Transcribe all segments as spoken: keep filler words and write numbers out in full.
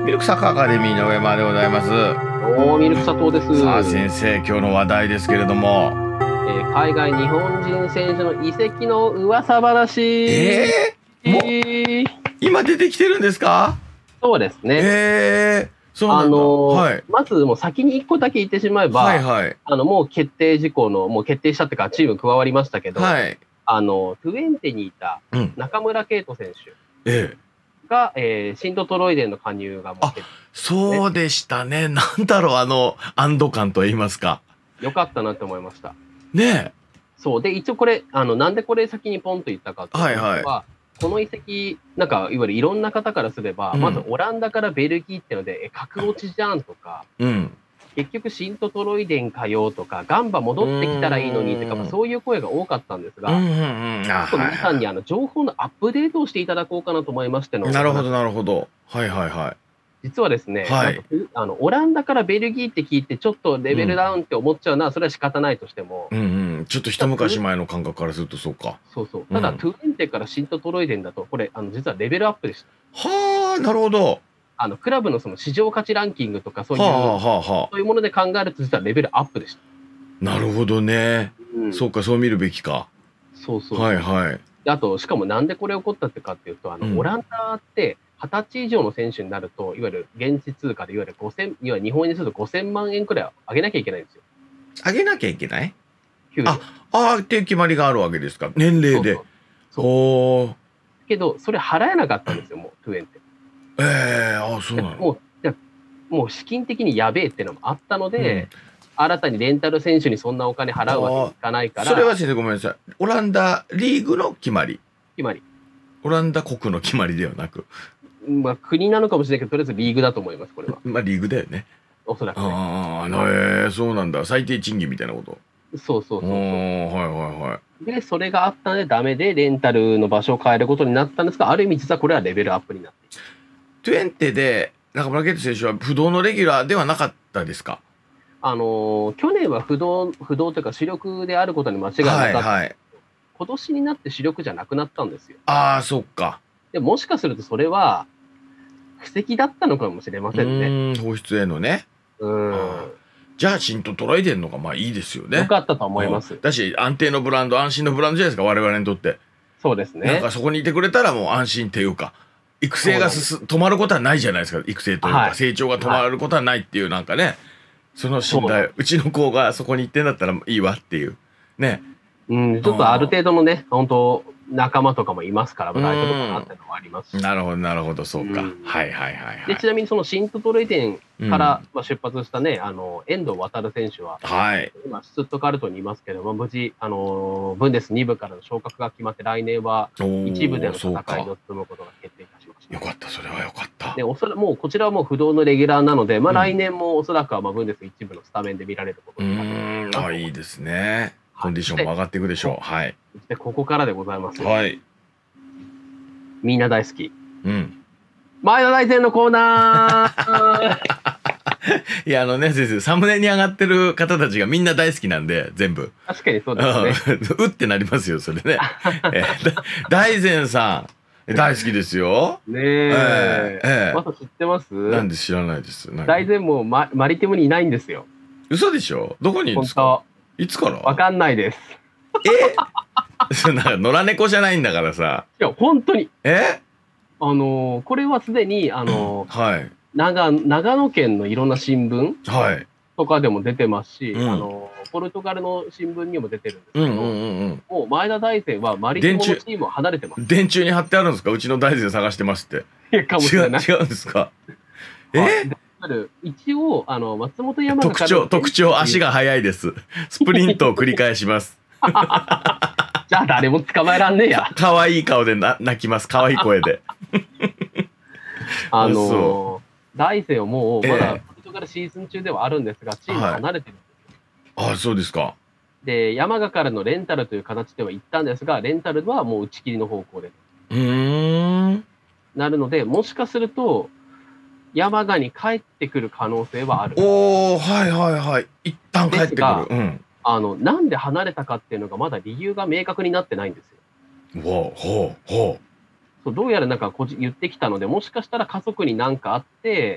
ミルクサッカーアカデミーの上間でございます。 おー、ミルク佐藤です。 さあ先生、今日の話題ですけれども、 えー海外日本人選手の移籍の噂話。 えー、もうえー今出てきてるんですか？ そうですね。 えー、そうなんだ。 あのーはいまずもう先にいっこだけ言ってしまえば、 はいはいあのもう決定事項の、もう決定したっていうか、チーム加わりましたけど、 はいあの、トゥエンテにいたうん中村敬斗選手ええが、えーシントトロイデンの加入がもう決定。 そうでしたね。なんだろう、あの安堵感と言いますか。 よかったなって思いました。 ねそう。で、一応これ、あの、なんでこれ先にポンと言ったかっていうと、 はいはいこの移籍、なんか、いわゆるいろんな方からすれば、 うんまずオランダからベルギーっていうので、え、格落ちじゃんとか、 えうん結局シントトロイデンかよとか、ガンバ戻ってきたらいいのにとか、 うんまあそういう声が多かったんですが、 うんうんうんあちょっと皆さんはにあの情報のアップデートをしていただこうかなと思いましての。 いなるほどなるほど。はいはいはい実はですね、 はいなんかあのオランダからベルギーって聞いて、ちょっとレベルダウンって思っちゃうのは、それは仕方ないとしても、 うんうんちょっと一昔前の感覚からするとそうか。 そうそう。ただ、 うんトゥエンテからシントトロイデンだと、これ、あの実はレベルアップでした。 はあなるほど。 あのクラブのその市場価値ランキングとか、そういう、 はあはあはあはあそういうもので考えると、実はレベルアップでした。 なるほどね。 うん、 そうかそう見るべきか。 そうそう。 はいはい。 であと、しかもなんでこれ起こったってかっていうと、あの、 うんオランダってはたち以上の選手になると、いわゆる現地通貨で、いわゆるごせん、いわゆる日本円にするとごせんまんえんくらいは上げなきゃいけないんですよ。 あげなきゃいけない？ 給料。 ああーっていう決まりがあるわけですか。年齢で。 そうそうほう。 けど、それ払えなかったんですよ、もう、トゥエンテ。 ええあそうなの。 もう、じゃもう資金的にやべえっていうのもあったので、新たにレンタル選手にそんなお金払うわけにいかないから、 それは先生ごめんなさい。オランダリーグの決まり。 決まり。 オランダ国の決まりではなく、 まあ、国なのかもしれないけど、とりあえずリーグだと思います、これは。 まあリーグだよね。 おそらくね。 ああ、ええそうなんだ。最低賃金みたいなこと。 そうそうそうそう。 おーはいはいはい。 で、それがあったので、ダメで、レンタルの場所を変えることになったんですが、ある意味、実はこれはレベルアップになっている。 トゥエンテで中村圭斗選手は不動のレギュラーではなかったですか？ あのー去年は不動、不動というか主力であることに間違いなかった。 はいはい。 今年になって主力じゃなくなったんですよ。 ああ、そっか。 でもしかするとそれは、布石だったのかもしれまうせんね。 ーん、放出へのね。 うん。 じゃあ、シントトロイデンのがまあいいですよね。 よかったと思いますうん。だし、安定のブランド、安心のブランドじゃないですか、我々にとって。 そうですねなんか。そこにいてくれたらもう安心っていうか、育成が進止まることはないじゃないですか、育成というか、 はい成長が止まることはないっていうなんかね、その信頼、うちの子がそこに行ってんだったらいいわっていう。ね。 うん、ちょっとある程度のね、本当仲間とかもいますから、大丈夫かなっていうのもありますし。 なるほど、なるほど、そうか。 うんはいはいはいはで、 い。 ちなみにそのシントトレイデンからまあ出発したね、あの、遠藤航選手は、 はい。 今、シュツットガルトにいますけど、まあ、無事、あの、ブンデスに部からの昇格が決まって、来年はおー一部での戦いにそうか。 臨むことが決定いたしました。 よかった、それはよかった。 で、おそらくもうこちらはもう不動のレギュラーなので、まあ、 うん来年もおそらくはまあブンデス一部のスタメンで見られることうになるーん、あ、いいですね。コンディションもで上がっていくでしょう。はい。 で、ここからでございます。 はい。 みんな大好き。 うん。 前田大然のコーナーいや、あのね、先生、サムネに上がってる方たちがみんな大好きなんで、全部。 確かにそうですね。 うんうってなりますよ、それね。えーだ大善さん、大好きですよ。 ねえ。 ええええまた知ってますなんで知らないです。何大然もうママリティムにいないんですよ。 嘘でしょ？どこにいるん本ですか？ 当。 いつから？ わかんないです。 えなんか野良猫じゃないんだからさ。 いや、本当に。 えあのーこれはすでに、あのーはい。 長、長野県のいろんな新聞はい。 とかでも出てますし、 うんあのーポルトガルの新聞にも出てるんですけど、 うんうんうんうん。 もう前田大然はマリティモの電柱チームを離れてます。 電柱に貼ってあるんですか？うちの大善探してますって。 いやかもし違う、 れない。 違うんですか？えはいである一応、あの、松本山雅特徴、特徴、足が速いです。スプリントを繰り返します。 じゃあ誰も捕まえらんねえや。 可愛い顔でな泣きます。可愛い声で。 あそのー、大勢はもう、まえだえポルトガルシーズン中ではあるんですが、チーム離れてるんですよ。 あ、そうですか。 で、山賀からのレンタルという形では行ったんですが、レンタルはもう打ち切りの方向でうーん。 なるので、もしかすると、山賀に帰ってくる可能性はある。 おー、はいはいはい。一旦帰ってくる。 ですがうん。 あの、なんで離れたかっていうのがまだ理由が明確になってないんですよ。 ほうほうほそうどうやらなんかこじ言ってきたので、もしかしたら家族に何かあって、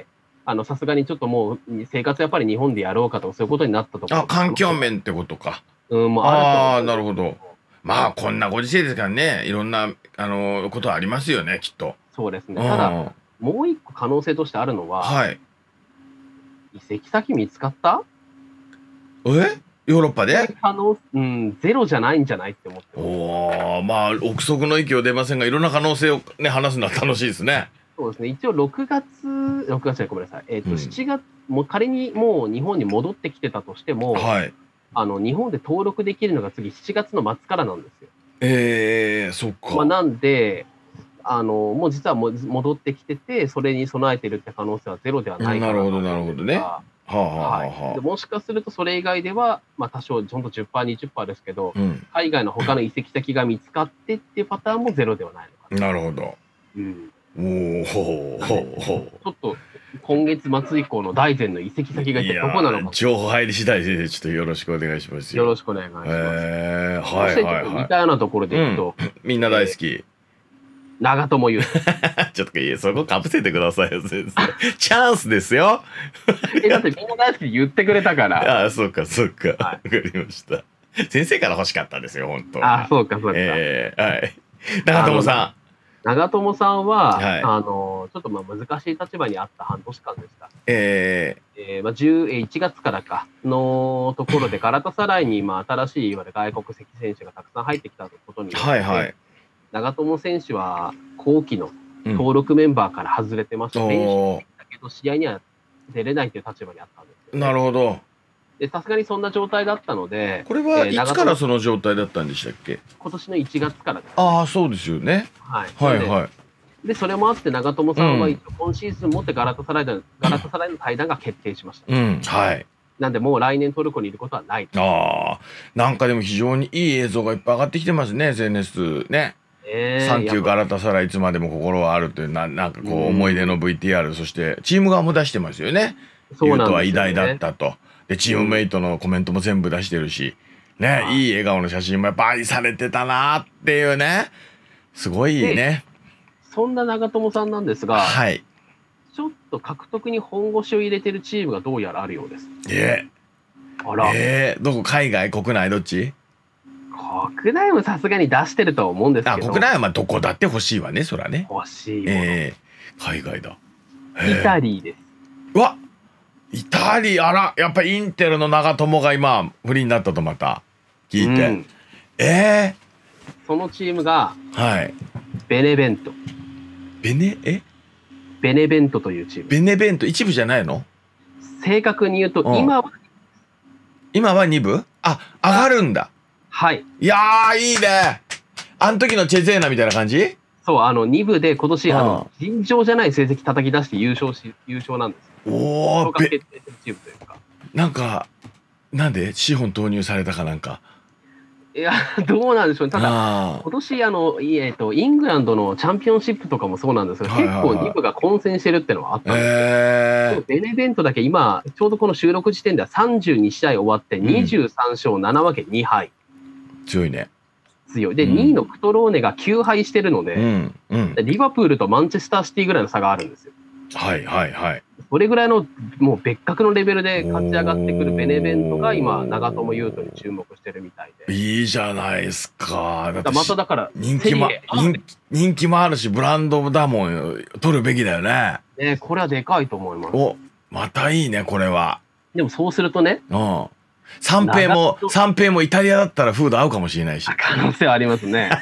あのさすがにちょっともう生活やっぱり日本でやろうかとかそういうことになったとか。 あ、環境面ってことか。 うん、もうああ、 あると思うなるほど。まあこんなご時世ですからね、いろんなあのことありますよね、きっと。 そうですね。 うんただ、もう一個可能性としてあるのは、 はい。 移籍先見つかった？ えヨーロッパで？ 可能、うん、ゼロじゃないんじゃないって思ってます。 おお、まあ憶測の域を出ませんが、いろんな可能性をね話すのは楽しいですね。 そうですね。一応ろくがつ、ろくがつじゃない、ごめんなさい。えっ、と、 うんしちがつ、もう仮にもう日本に戻ってきてたとしても、 はい。 あの、日本で登録できるのが次しちがつの末からなんですよ。 ええ、そっか。 まあ、なんで、あの、もう実はもう戻ってきてて、それに備えてるって可能性はゼロではないかなと思うんですが。 なるほどなるほどねはあはあははい。 あはあ。 でもしかするとそれ以外では、まあ多少、ほんとじゅっパーセント、にじゅっパーセントですけど、 うん。 海外の他の移籍先が見つかってっていうパターンもゼロではないのかな。 なるほど。 うん。 おお、ほうほうほちょっと今月末以降の大然の移籍先う。 が一体どこなのか。 情報入り次第でちょっとよろしくお願いしますよ。 よろしくお願いします。 ええ、 そはいしてちょっとはいは似たようなところでいくと、 い。みんな大好き。 長友佑都。 ちょっといいそこかぶせてくださいよ先生。チャンスですよ。 え、だってみんな大好きって言ってくれたから。 ああ、そうかそうか。わ、 はいかりました。先生から欲しかったですよ本当あ、 は。 そうかそうか。 ええ、はい。長友さ長友さんは、 はいあの、ちょっとまあ難しい立場にあった半年間でした。 ん。ええーまあ、じゅういちがつからかのところでガラタサライにまあ新しいいわゆる外国籍選手がたくさん入ってきたことにえ、 よって、 はいはい。 長友選手は後期のうん登録メンバーから外れてまして、練習おできたけど試合には出れないという立場にあったんですよ、 ー、なるほど。 で、さすがにそんな状態だったので、 これはえーいつからその状態だったんでしたっけ？ 今年のいちがつからです。 ああ、そうですよね。 はい。 はいはい。 い。で、それもあって長友さんはうん一応今シーズンもってガラタサライの、ガラタサライの対談が決定しました。 うん、はい。 なんでもう来年トルコにいることはない。 ああ、なんかでも非常にいい映像がいっぱい上がってきてますね、エスエヌエス ね。 えーサンキューやっぱガラタサライいつまでも心はあるというな、なんかこううん思い出の ブイティーアール、そしてチーム側も出してますよね。 そうユウなんですよねトは偉大だったと。で、チームメイトのコメントも全部出してるし、ね、 はいいい笑顔の写真もやっぱ愛されてたなーっていうね。すごいね。 そんな長友さんなんですが、 はい。 ちょっと獲得に本腰を入れてるチームがどうやらあるようです。 えあら、 えー、どこ海外国内どっち？ 国内もさすがに出してるとは思うんですあ、 けど、 国内はまあどこだって欲しいわね、そらね。 欲しいもの、 ええ海外だ。へえイタリーです。 うわイタリア、あら、やっぱインテルの長友が今、フリーになったとまた聞いて。 うんえそのチームがえはい。 ベネベント。 ベネ、えベネベントというチーム。 ベネベント一部じゃないの？ 正確に言うと、 うん今は、 今は二部？あ、上がるんだ。 はい。 いやー、いいね。あの時のチェゼーナみたいな感じ？ そう、あの、に部で今年、 うんあの、尋常じゃない成績叩き出して優勝し、優勝なんですよ。 おー、 昇格べ、 決定するチームというか。 なんか、なんで資本投入されたかなんか。 いや、どうなんでしょうね。ただ、 あ今年、あの、いえっと、イングランドのチャンピオンシップとかもそうなんですけど、 はいはいはい結構に部が混戦してるってのはあっー。 たんですよ。 えー。 ベネベントだけ今、ちょうどこの収録時点ではさんじゅうに試合終わってにじゅうさん勝なな分けに敗。 強いね。 強い。で、 うんにいのクトローネがきゅう敗してるので、 うん。うん。 リバプールとマンチェスターシティぐらいの差があるんですよ。 はいはいはい。 それぐらいのもう別格のレベルで勝ち上がってくるベネベントが今、長友佑都に注目してるみたいで。 いいじゃないですか。だってまただから、 人気もセリエ A 人気人気もあるしブランドだもん取るべきだよね。 ね、これはでかいと思います。 おまたいいねこれは。 でもそうするとね、 うん。三平も長友三平もイタリアだったらフード合うかもしれないし。 可能性はありますね。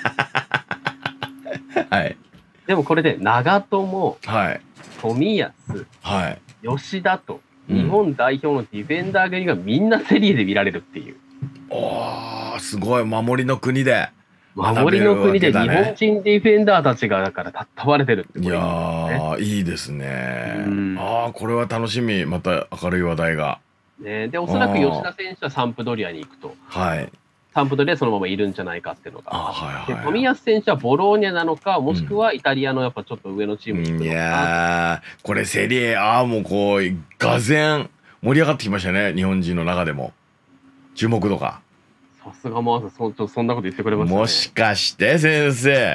はいでもこれで長友、 はい冨安、 はい。 吉田とうん日本代表のディフェンダー組がみんなセリエで見られるっていう。 おーすごい守りの国で。 守りの国で日学べるわけだね本人ディフェンダーたちがだからたわれてるっていやこれいいですね。 ーいいですね。 うんああこれは楽しみまた明るい話題が。 ねで、おそらく吉田選手はサンプドリアに行くと。 はい。 サンプドリアそのままいるんじゃないかっていうのが。 あはいではい。 冨安選手はボローニャなのか、もしくはイタリアのやっぱちょっと上のチームに行くいのかな。 やーこれセリエ A もこうがぜん盛り上がってきましたね日本人の中でも注目度が。 さすがマース、そそそんなこと言ってくれましたね。 もしかして先生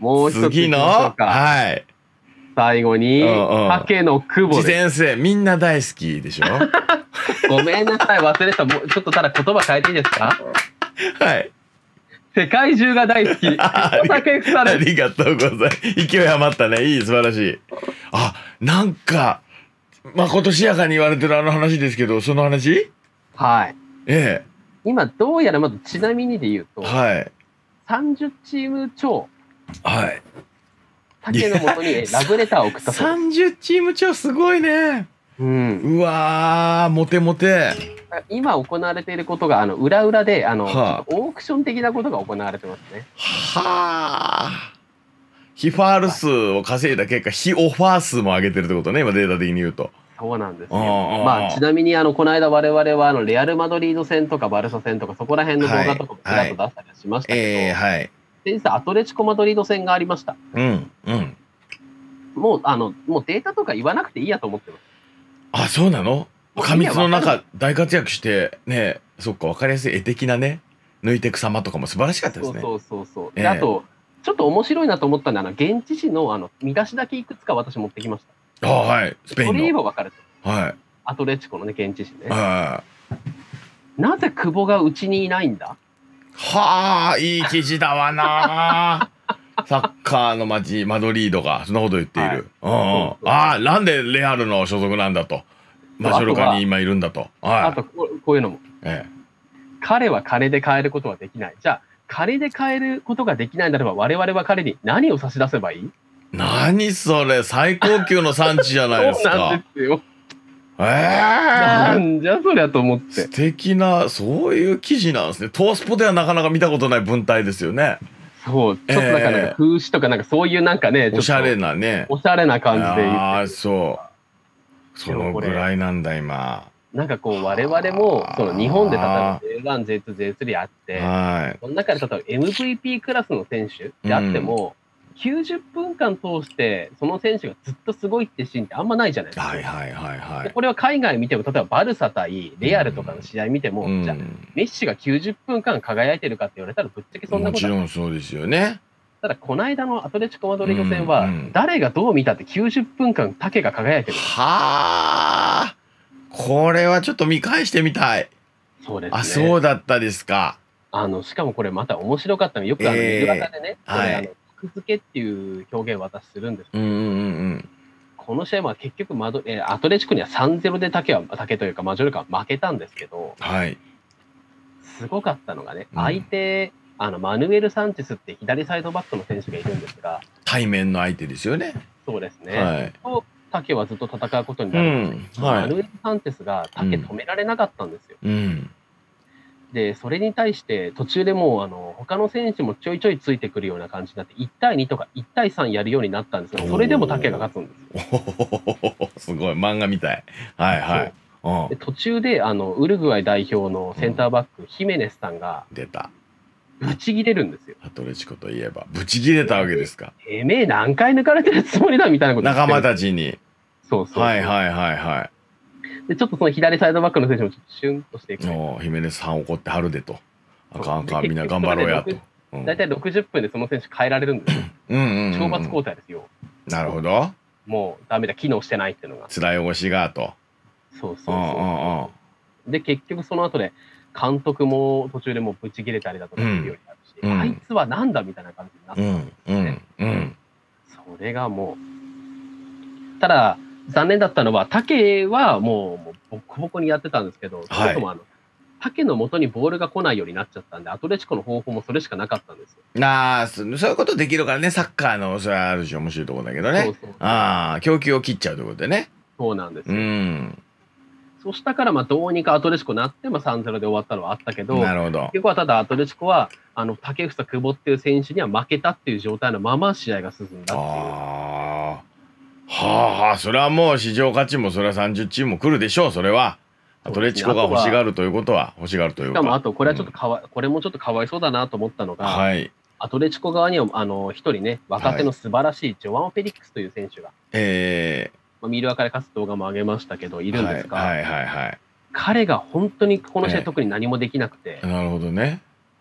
もう一つ次の、 行きましょうか。 はい。 最後に、 うんうん竹野久保自です。 先生、みんな大好きでしょごめんなさい、忘れてた。もうちょっとただ言葉変えていいですか？ はい。 世界中が大好き。 あ竹草あです。 りがとうございます。勢い余ったね。いい、素晴らしい。あ、なんか、まことしやかに言われてるあの話ですけど、その話はい。 え今、どうやらまずちなみにで言うと、 え。はい。 さんじゅうチーム超、 はい。 竹のもとにえラブレターを送ったそうさんじゅうチーム超すごいね。 うん、 うわー、モテモテ。 今行われていることが、あの裏裏であの、 はあ、 ちょっとオークション的なことが行われてますね。 はあ。非ファール数を稼いだ結果、非オファー数も上げてるってことね、今データ的に言うと。 そうなんですよ。 ああまあ、ちなみに、あの、この間我々は、あの、レアル・マドリード戦とかバルサ戦とか、そこら辺の動画とかもちらっと出したりはしましたけど、 ええー、はい。 先日、アトレチコ・マドリード戦がありました。 うん、うん。 もう、あの、もうデータとか言わなくていいやと思ってます。 あ、そうなの？ もう過密の意味は分か中、大活躍して、ね、そっか、わかりやすい絵的なね、抜いてく様とかも素晴らしかったですね。 そうそうそうそう。 ええで、あと、ちょっと面白いなと思ったのは、あの現地紙のあの見出しだけいくつか私持ってきました。 あ、はい。スペイそれ言えンの。 ば分かると。 はい。 アトレチコのね、現地紙ね。 はなぜ久保がうちにいないんだ？ はあ、いい記事だわな。サッカーの街、マドリードが、そんなこと言っている。うんうん。 そうそうああ、なんでレアルの所属なんだと。マジョルカに今いるんだと。 あはとこう、こういうのも。 い。え彼は金で買えることはできない。じゃあ、金で買えることができないならば、我々は彼に何を差し出せばいい？ え。何それ、最高級の産地じゃないですそうなんか。 ですよ。 えなえ。 んじゃそりゃと思って。 素敵な、そういう記事なんですね。トースポではなかなか見たことない文体ですよね。 そう、ちょっとなんか、 ええなんか風刺とか、なんかそういうなんかね、ちょっとおしゃれなね。 おしゃれな感じで言ってああ、 る。 そう。そのぐらいなんだ、今。 なんかこう、我々も、その日本で例えば ジェイワン、ジェイツー、ジェイスリー あって、 はい。 その中で例えば エムブイピー クラスの選手であっても、きゅうじゅっぷんかん通してその選手がずっとすごいってシーンってあんまないじゃないですか。 はいはいはいはい。 でこれは海外見ても、例えばバルサ対レアルとかの試合見ても、 うんじゃあメッシがきゅうじゅっぷんかん輝いてるかって言われたらぶっちゃけそんなもちことはない。 ろんそうですよね。 ただ、この間のアトレチコ・マドリード戦は、 うんうん誰がどう見たってきゅうじゅっぷんかんタケが輝いてる。 はあ。これはちょっと見返してみたい。 そうですね。 あ、そうだったですか。 あの、しかもこれまた面白かったの。よくあの、 えー水型でね、これはいあの、格付けっていう表現を私するんですけど、 うんうんうんこの試合は結局マド、えーアトレチコにはさんたいゼロでタケは、タケというかマジョルカは負けたんですけど、 うん。はい。 すごかったのがね、 うん相手、あの、マヌエル・サンチェスって左サイドバックの選手がいるんですが、 対面の相手ですよね。 そうですね。 はい。 と、タケはずっと戦うことにうなるんですけど、 ん。はい。 マヌエル・サンチェスがタケ止められなかったんですよ。 うん。 で、それに対して途中でもう、あの、他の選手もちょいちょいついてくるような感じになって、いちたいにとかいちたいさんやるようになったんですが、それでもタケが勝つんですよ。 おお、すごい。漫画みたい。はいはい。うんで。途中で、あの、ウルグアイ代表のセンターバック、ヒメネスさんが、 出た。 ぶち切れるんですよ。 アトレチコといえば、ブチ切れたわけですか。 てめえ何回抜かれてるつもりだみたいなこと言って仲間たちに。 そうそうそう。 はいはいはいはい。 で、ちょっとその左サイドバックの選手もちょっとシュンとしていく。 おヒメネスさん怒ってはるでと。あかんあかん、 でみんな頑張ろうやと。うん大体ろくじゅっぷんでその選手変えられるんですよ。 うんうんうん懲罰交代ですよ。 なるほど。 もうダメだ、機能してないっていうのが。 面汚しがと。 そうそううんうんうんそう。で、結局その後で、監督も途中でもうブチ切れたりだとかするようになるし、 うんあいつはなんだみたいな感じになってうんうんうん。 それがもう、ただ、残念だったのは、竹はもう、もうボコボコにやってたんですけど、そもそもあの、竹の元にボールが来ないようになっちゃったんで、アトレチコの方法もそれしかなかったんですよ。 なあ、そそういうことできるからね、サッカーの、それはある種面白いところだけどね。 そうそうそうああ、供給を切っちゃうということでね。 そうなんですうよ。 ん。 そしたから、まあ、どうにかアトレチコになって、まあ、さんたいゼロで終わったのはあったけど、 なるほど結。局はただアトレチコは、あの、竹房久保っていう選手には負けたっていう状態のまま試合が進んだっていう。 ああ。はあはあ、それはもう市場価値もそれはさんじゅうチームも来るでしょう、それは。アトレチコが欲しがるということは欲しがるというか。 しかも、あと、これはちょっとかわ、これもちょっとかわいそうだなと思ったのが、 はい。 アトレチコ側には、あの、一人ね、若手の素晴らしいジョアン・フェリックスという選手が、 えまあ、ミールアカで勝つ動画も上げましたけど、いー、 るんですが、 はいはいはいはい。 彼が本当にこの試ええ合特に何もできなくて、 なるほどね。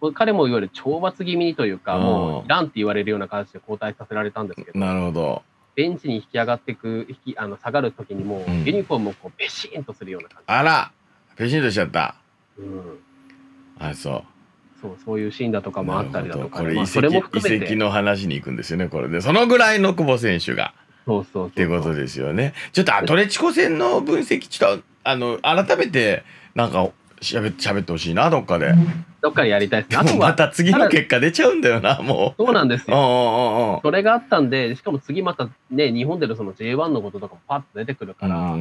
彼もいわゆる懲罰気味にというか、 うんもういらんって言われるような形で交代させられたんですけど、 なるほど。 ベンチに引き上がっていく、引きあの下がるときにもう、 うんユニフォームをこうベシーンとするような感じ。 あら、ペシンとしちゃった。 うん、 あ、そう。 そうそういうシーンだとかもあったりだとか、 これ移籍、 まあそれも含めて移籍の話に行くんですよね、これで。そのぐらいの久保選手が。 そうそうそう。 っていうことですよね。ちょっとアトレチコ戦の分析、ちょっと、あの、改めて、なんか、しゃべってほしいな、どっかで。 どっかでやりたいです。 でもまた次の結果出ちゃうんだよな、もう。そうなんですよ。 うんうんうん。 それがあったんで、しかも次またね、日本でのその ジェイワン のこととかもパッと出てくるから、うんうん、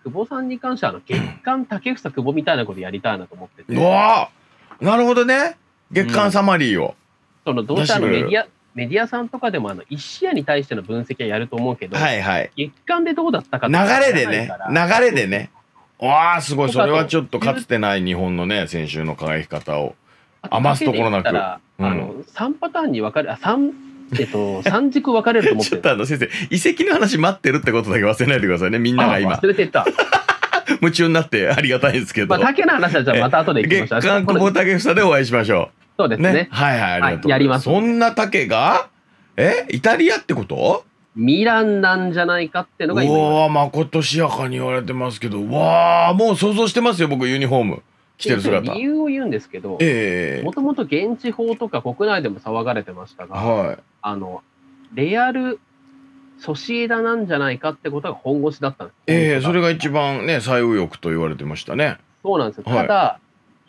久保さんに関しては、あの、月間竹房久保みたいなことやりたいなと思ってて。 うわー、なるほどね。月間サマリーを。 うん、その、どうしてあのメディア、メディアさんとかでもあのいち試合に対しての分析はやると思うけど、 はいはい、 月間でどうだったか流れでね、流れでね。わあ、すごい。それはちょっとかつてない日本のね、選手の輝き方を余すところなく。 あの、さんパターンに分かれ、あ、3、えっと、さん軸分かれると思ってる。 ちょっとあの、先生、移籍の話待ってるってことだけ忘れないでくださいね、みんなが今。 忘れてた。 夢中になってありがたいですけど。 まあ、竹の話はじゃあまた後で行きましょう。 月間久保建英でお会いしましょう。そうですね。ね、 はいはい、ありがとうございます。 やります。 そんな竹が、えイタリアってこと？ ミランなんじゃないかってのが今。 うわー、まことしやかに言われてますけど、わあ、もう想像してますよ、僕、ユニフォーム着てる姿。 理由を言うんですけど、もともと現地法とか国内でも騒がれてましたが、はい、あの、レアル・ソシエダなんじゃないかってことが本腰だったんです。 ええー、それが一番ね、最右翼と言われてましたね。 そうなんですよ。ただ、はい、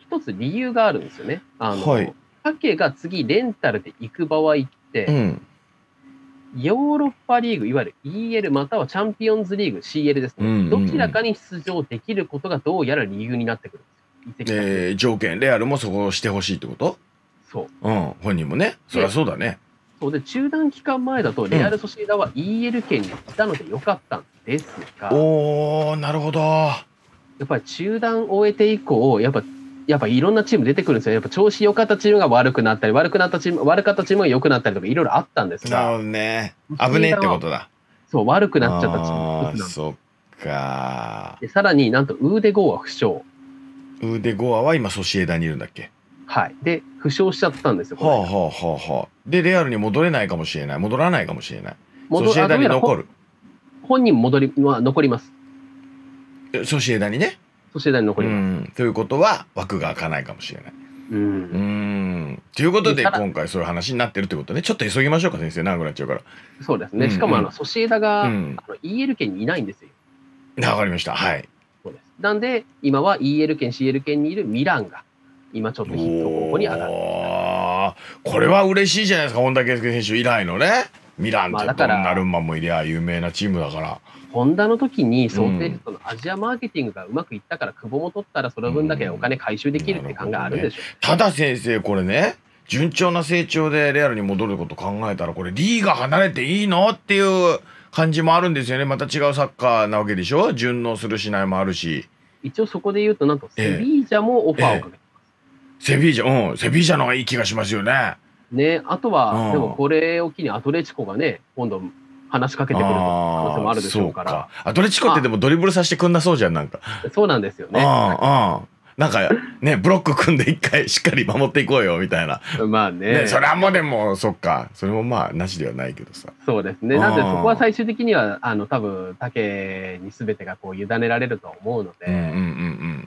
一つ理由があるんですよね。あの、はい、竹が次レンタルで行く場合って、うん、ヨーロッパリーグ、いわゆる イーエル またはチャンピオンズリーグ シーエル ですね、うんうんうん、どちらかに出場できることがどうやら理由になってくるんですよ。 えー、条件、レアルもそこをしてほしいってこと？ そう。 うん、本人もね、そりゃそうだね。 そうで、中断期間前だと、レアル・ソシエダは イーエル 圏にいたのでよかったんですが、 うん、おー、なるほど。 やっぱり中断を終えて以降、やっぱやっぱいろんなチーム出てくるんですよ。やっぱ調子良かったチームが悪くなったり、悪くなったチーム、悪かったチームが良くなったりとかいろいろあったんですが。 なるほどね。危ねえってことだ。 そう、悪くなっちゃったチーム。 ああ、そっか。 で、さらになんとウーデ・ゴーは負傷。 ウーデ・ゴアは今ソシエダにいるんだっけ？ はい。で、負傷しちゃったんですよ。 はあはあはあはあ。で、レアルに戻れないかもしれない。戻らないかもしれない。ソシエダに残る。 本人戻り、まあ、残ります。 ソシエダにね。 ソシエダに残ります。 ということは枠が開かないかもしれない。 うん。 うんということで今回そういう話になってるってことね。ちょっと急ぎましょうか先生、長くなっちゃうから。 そうですね。しかもあのソシエダが、うん、あの イーエル 圏にいないんですよ。 わかりました。はい。 そうです。なんで今は イーエル 圏 シーエル 圏にいるミランが今ちょっとヒット候補に上がる。 これは嬉しいじゃないですか、本田圭佑選手以来のね。ミランってドンナルンマンもいりゃ有名なチームだから。 ホンダの時に想定したのアジアマーケティングがうまくいったから、久保も取ったらその分だけお金回収できるって考えあるんでしょう、ね、 ただ先生これね、順調な成長でレアルに戻ること考えたら、これリーが離れていいのっていう感じもあるんですよね。また違うサッカーなわけでしょ。順応するしないもあるし。 一応そこで言うと、なんとセビージャもオファーをかけてます、 ええ、セビージャ、うん、セビージャの方がいい気がしますよね。 ね、あとは、うん、でもこれを機にアトレチコがね、今度話しかけてくる可能性もあるでしょうから。かアトレチコってでもドリブルさせてくんなそうじゃん、なんか。 そうなんですよね。 ああ、なんかね、ブロック組んで一回しっかり守っていこうよみたいな。 まあね。 ね、それはもうでも、そっか、それもまあなしではないけどさ。 そうですね。なんでそこは最終的には、あの、多分、竹に全てがこう委ねられると思うので、うんうんうんうん、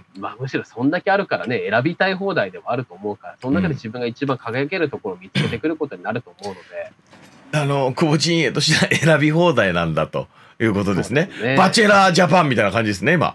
まあむしろそんだけあるからね、選びたい放題ではあると思うから、その中で自分が一番輝けるところを見つけてくることになると思うので、 あの、久保陣営としては選び放題なんだということですね。ですね。バチェラージャパンみたいな感じですね、今。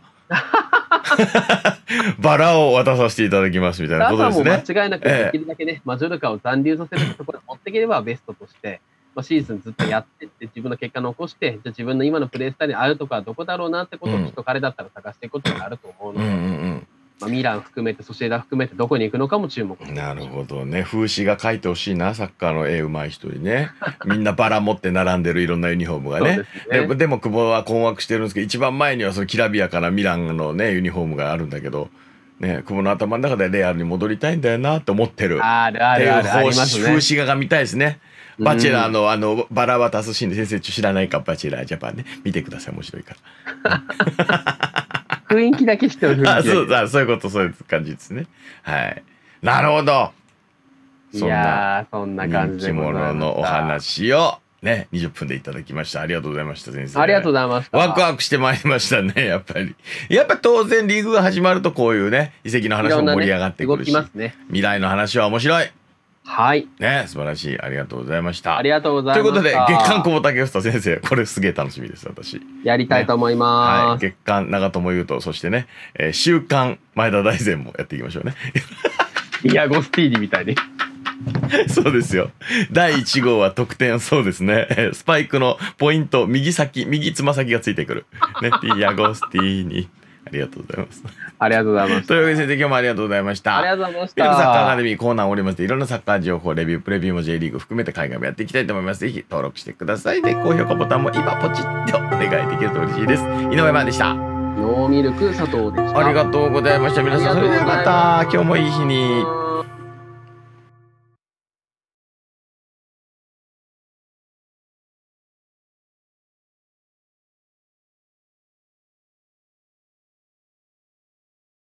バラを渡させていただきますみたいなことですね。 も間違いなくできるだけね、ええ、マジョルカを残留させるところに持っていければベストとして、まあ、シーズンずっとやってって自分の結果残して、じゃあ自分の今のプレースタイルに合うとかどこだろうなってことをきっと彼だったら探していくことになると思うので、うんうんうん、まあ、ミラン含めてソシエダ含めてどこに行くのかも注目。 なるほどね。風刺が書いてほしいな、サッカーの絵うまい人にね。みんなバラ持って並んでるいろんなユニフォームがね。で, ね で, でも久保は困惑してるんですけど、一番前にはそのきらびやかなミランのねユニフォームがあるんだけど、ね、久保の頭の中でレアルに戻りたいんだよなって思ってる。 あるあるあるありますね。 風刺画が見たいですね。バチェラーのあのバラ渡すシーンで、先生知らないか、バチェラージャパンね、見てください、面白いから。 雰囲気だけ知ってる。 あ、そうだ、そういうこと、そういう感じですね。はい。なるほど。 いやー、そんな感じで人気者のお話をね、にじゅっぷんでいただきました。ありがとうございました、先生。 ありがとうございました。 ワクワクしてまいりましたね、やっぱり。やっぱ当然リーグが始まるとこういうね、遺跡の話も盛り上がってくるし、 ねね、 未来の話は面白い。 はい。 ね、素晴らしい。ありがとうございました。 ありがとうございました。 ということで、月刊久保建英先生、これすげえ楽しみです、私。 やりたいと思います。ね、 はい。月刊長友佑都、そしてね、えー、週刊前田大然もやっていきましょうね。 イアゴスティーニみたいに。 そうですよ。だいいち号は得点、そうですね。スパイクのポイント、右先、右つま先がついてくる。ね、ディアゴスティーニ。ありがとうございます。 ありがとうございます。 というわけで先生、今日もありがとうございました。 ありがとうございました。 ミルクサッカーアカデミーコーナーをおりまして、いろんなサッカー情報、レビュー、プレビューも J リーグ含めて海外もやっていきたいと思います。ぜひ登録してください。で、高評価ボタンも今ポチッとお願いできると嬉しいです。井上真でした。 ノーミルク佐藤でした。 ありがとうございました。皆さん、それではまた今日もいい日に。